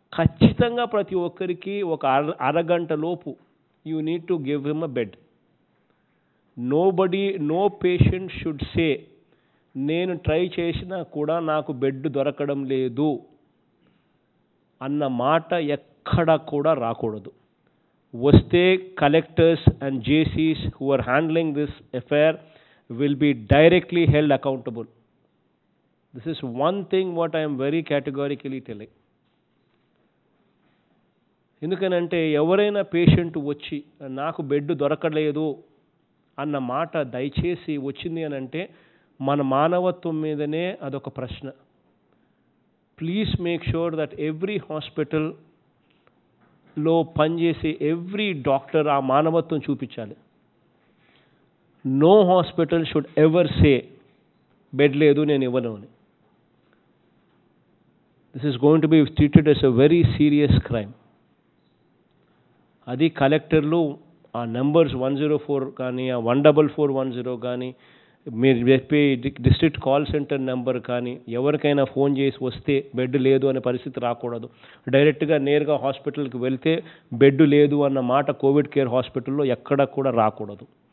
ఖచ్చితంగా ప్రతి ఒక్కరికి ఒక అరగంట లోపు you need to give him a bed. No patient should say నేను ట్రై చేసినా కూడా నాకు బెడ్ దొరకడం లేదు అన్న మాట ఎక్కడ కూడా రాకూడదు. వస్తే కలెక్టర్స్ అండ్ జేసీస్ who are handling this affair will be directly held accountable. This is one thing what I'm very categorically telling. ఎందుకనంటే ఎవరైనా పేషెంట్ వచ్చి నాకు బెడ్ దొరకలేదు అన్న మాట దయచేసి వచ్చింది అని అంటే మన మానవత్వం మీదనే అదొక ప్రశ్న. Please make sure that every హాస్పిటల్లో పనిచేసే ఎవ్రీ డాక్టర్ ఆ మానవత్వం చూపించాలి. No hospital should ever say bed లేదు నేను ఇవ్వను అని. This is going to be treated as a very serious crime. అది కలెక్టర్లు ఆ నెంబర్స్ 104 కానీ ఆ 14410 కానీ మీరు చెప్పే డిస్ట్రిక్ట్ కాల్ సెంటర్ నెంబర్ కానీ ఎవరికైనా ఫోన్ చేసి వస్తే బెడ్ లేదు అనే పరిస్థితి రాకూడదు. డైరెక్ట్గా నేరుగా హాస్పిటల్కి వెళ్తే బెడ్ లేదు అన్న మాట కోవిడ్ కేర్ హాస్పిటల్లో ఎక్కడ కూడా రాకూడదు.